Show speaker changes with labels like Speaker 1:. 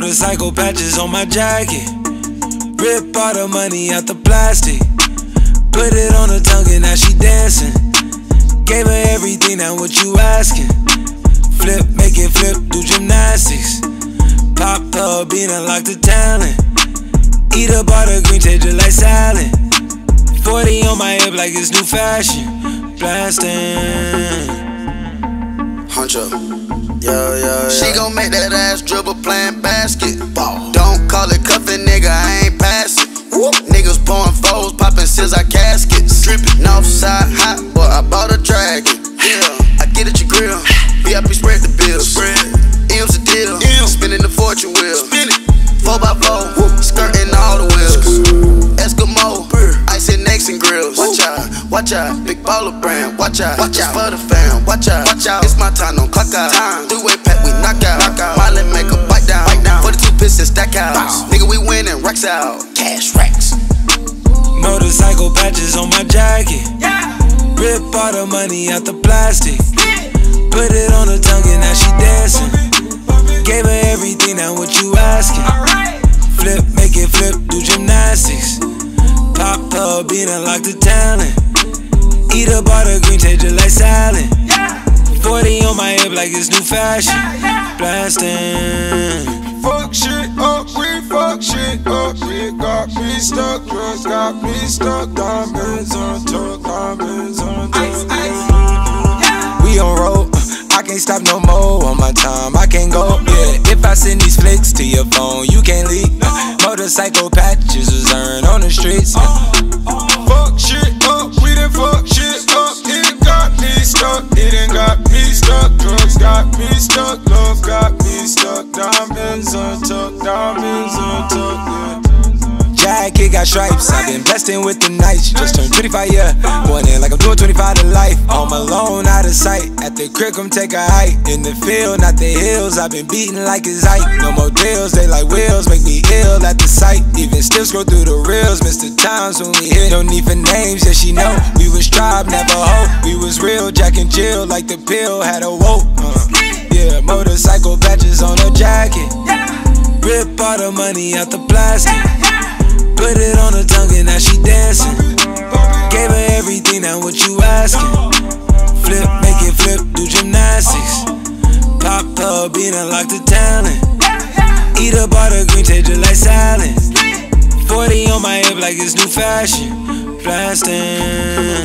Speaker 1: Motorcycle patches on my jacket. Rip all the money out the plastic. Put it on her tongue and now she dancing. Gave her everything, now what you asking? Flip, make it flip, do gymnastics. Pop her bean, unlock the talent. Eat up all the green, taste just like salad. 40 on my hip like it's new fashion. Blasting.
Speaker 2: Huncho. Yo. She gon' make that ass dribble playing basketball. Don't call it cuffin', nigga, I ain't passing. Niggas pouring foes, poppin' scissor caskets. Drippin' Northside hot, boy, I bought a dragon. Yeah, I get at your grill. VIP spread the bills. M's a deal. Spinning the fortune wheel. 4x4, skirting all the wheels. Eskimo, icing necks and grills. Watch out, big baller brand. Watch out, for the fam. Watch out, it's my time, don't clock out. Three-way pack, we knock out. Miley make a bite down. 42 pistons stack out. Nigga, we winning, racks out. Cash racks.
Speaker 1: Motorcycle patches on my jacket. Rip all the money out the plastic. Put it on her tongue and now she dancing. Gave her everything, now what you asking? Flip, make it flip, do gymnastics. Pop her bean, unlock the talent. Eat up all the green, taste just like salad. 40 on my hip like it's new fashion. Blasting.
Speaker 3: Fuck shit up, we fuck shit up. We got me stuck, drugs got me stuck. Diamonds on tuck, diamonds on tuck.
Speaker 1: We on road, I can't stop no more on my time, I can't go, yeah. If I send these flicks to your phone, you can't leak. Motorcycle patches was earned on the streets.
Speaker 3: Fuck shit up, we done fuck shit up. It got me stuck, it ain't got me stuck. Drugs got me stuck, love got me stuck. Diamonds on tuck, yeah.
Speaker 1: Jacket got stripes, I've been blessed in with the nights. Just turned 25, yeah. Going in like I'm doing 25 to life. Home alone, out of sight. At the crib, come take a hike. In the field, not the hills. I've been beating like it's Ike. No more deals, they like wheels. Make me ill at the sight. Even still scroll through the reels. Missed the times when we hit. No need for names, yeah, she know. We was tribe, never hope. We was real, Jack and Jill. Like the pill, had a woke. Yeah, motorcycle patches on her jacket. Rip all the money out the plastic. Put it on her tongue and now she dancing. Gave her everything, now what you asking? Flip, make it flip, do gymnastics. Pop her bean, unlock the talent. Eat up all the green, taste just like salad. 40 on my hip like it's new fashion. Blasting.